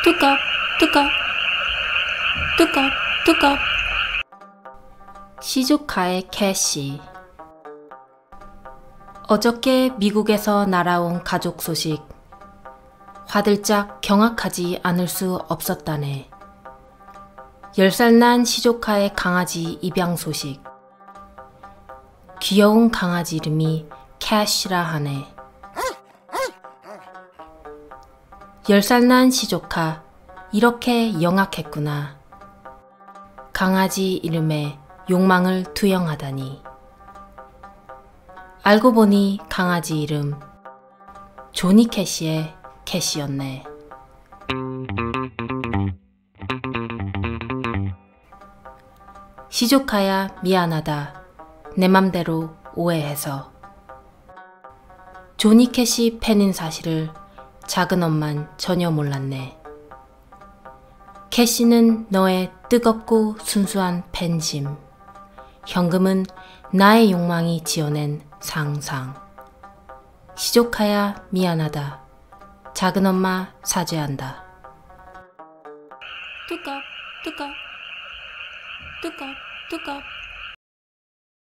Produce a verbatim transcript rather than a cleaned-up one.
뚜껑, 뚜껑, 뚜껑, 뚜껑. 시조카의 캐시. 어저께 미국에서 날아온 가족 소식. 화들짝 경악하지 않을 수 없었다네. 열 살 난 시조카의 강아지 입양 소식. 귀여운 강아지 이름이 캐시라 하네. 열 살 난 시조카, 이렇게 영악했구나. 강아지 이름에 욕망을 투영하다니. 알고 보니 강아지 이름 조니 캐시의 캐시였네. 시조카야, 미안하다. 내 맘대로 오해해서. 조니 캐시 팬인 사실을 작은 엄만 전혀 몰랐네. 캐시는 너의 뜨겁고 순수한 팬심. 현금은 나의 욕망이 지어낸 상상. 시조카야, 미안하다. 작은 엄마 사죄한다. 뚜껑, 뚜껑, 뚜껑, 뚜껑.